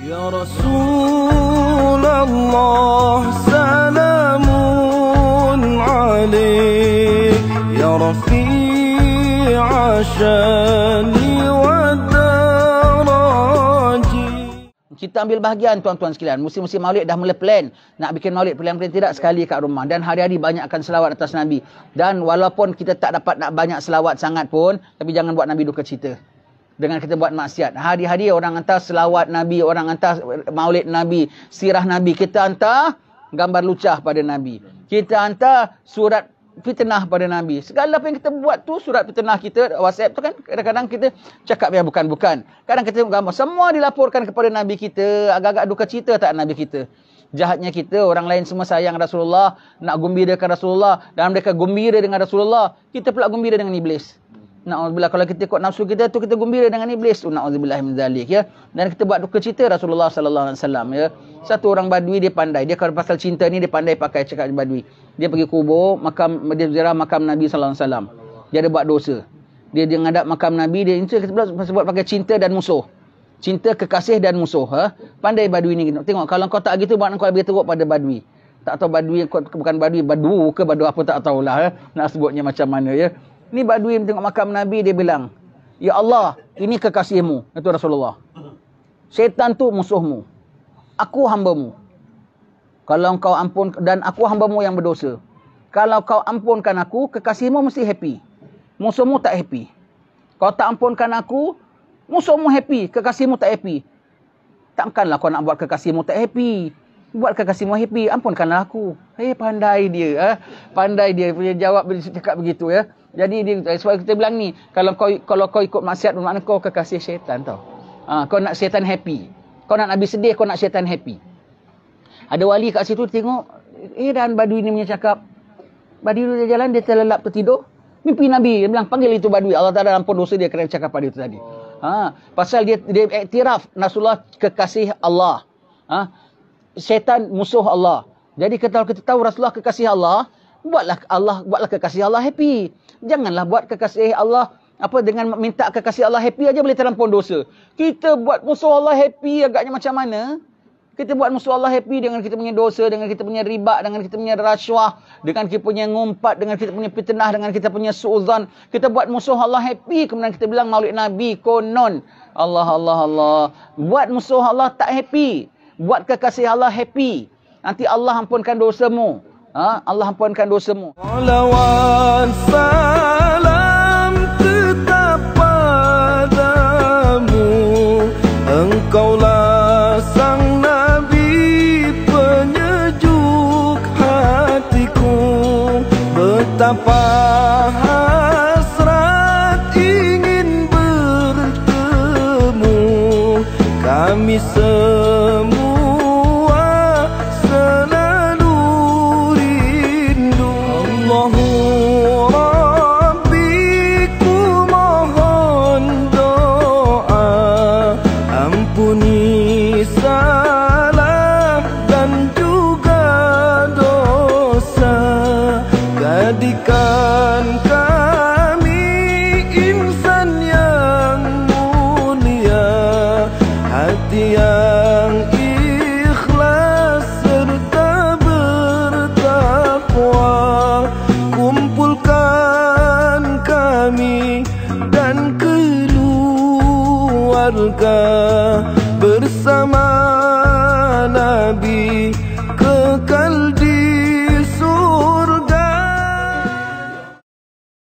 Ya Rasulullah, salamun alaik, ya Rafi'a syani wa daraji. Kita ambil bahagian tuan-tuan sekalian. Musim-musim maulid dah mula plan. Nak bikin maulid plan tidak sekali kat rumah. Dan hari-hari banyakkan selawat atas Nabi. Dan walaupun kita tak dapat nak banyak selawat sangat pun, tapi jangan buat Nabi duka cita. Dengan kita buat maksiat. Hari-hari orang hantar selawat Nabi, orang hantar maulid Nabi, sirah Nabi. Kita hantar gambar lucah pada Nabi. Kita hantar surat fitnah pada Nabi. Segala apa yang kita buat tu, surat fitnah kita, WhatsApp tu kan, kadang-kadang kita cakap yang bukan-bukan. Kadang kita gambar. Semua dilaporkan kepada Nabi kita. Agak-agak duka cita tak Nabi kita. Jahatnya kita, orang lain semua sayang Rasulullah, nak gembirakan Rasulullah, dan mereka gembira dengan Rasulullah. Kita pula gembira dengan iblis. Na'udzubillah, kalau kita ikut nafsu kita tu, kita gembira dengan iblis. Na'udzubillah min zalik, ya. Dan kita buat duka cita Rasulullah sallallahu alaihi wasallam, ya. Satu orang badui, dia pandai. Dia kalau pasal cinta ni, dia pandai pakai cakap badui. Dia pergi kubur, dia ziarah makam Nabi sallallahu alaihi wasallam. Dia ada buat dosa. Dia ngadap makam Nabi, dia kita sebut pakai cinta dan musuh. Cinta, kekasih dan musuh, ha. Pandai badui ni. Tengok, kalau kau tak gitu, maknanya kau lebih teruk pada badui. Tak tahu badui, bukan badui, badu ke badu apa tak tahulah, ya. Nak sebutnya macam mana, ya. Ni badui tengok makam Nabi, dia bilang, ya Allah, ini kekasihmu. Itu Rasulullah. Syaitan tu musuhmu. Aku hambamu. Kalau kau ampun, dan aku hambamu yang berdosa. Kalau kau ampunkan aku, kekasihmu mesti happy. Musuhmu tak happy. Kau tak ampunkan aku, musuhmu happy, kekasihmu tak happy. Takkanlah kau nak buat kekasihmu tak happy. Buat kekasihmu happy, ampunkanlah aku. Pandai dia. Pandai dia punya jawab, cakap begitu, ya. Jadi dia, sebab kita bilang ni, kalau kau ikut maksiat, bermakna kau kekasih syaitan tau. Kau nak syaitan happy. Kau nak Nabi sedih, kau nak syaitan happy. Ada wali kat situ tengok, dan badui ni punya cakap. Badui dia jalan, dia terlelap tertidur. Mimpi Nabi, dia bilang, panggil itu badui. Allah Ta'ala ampun dosa dia kerana cakap pada itu tadi. Pasal dia iktiraf, Rasulullah kekasih Allah. Syaitan musuh Allah. Jadi kalau kita tahu Rasulullah kekasih Allah, buatlah kekasih Allah happy. Janganlah buat kekasih Allah dengan minta kekasih Allah happy aja boleh terlampau dosa. Kita buat musuh Allah happy agaknya macam mana? Kita buat musuh Allah happy dengan kita punya dosa, dengan kita punya riba, dengan kita punya rasuah, dengan kita punya ngumpat, dengan kita punya fitnah, dengan kita punya suuzan. Kita buat musuh Allah happy, kemudian kita bilang maulid Nabi konon. Allah. Buat musuh Allah tak happy. Buat kekasih Allah happy. Nanti Allah ampunkan dosamu. Allah ampunkan dosamu. Salawat salam tetap padamu. Engkaulah sang Nabi penyejuk hatiku. Betapa hasrat ingin bertemu kami semua. Jadikan kami insan yang mulia, hati yang ikhlas serta bertakwa. Kumpulkan kami dan keluarga bersama Nabi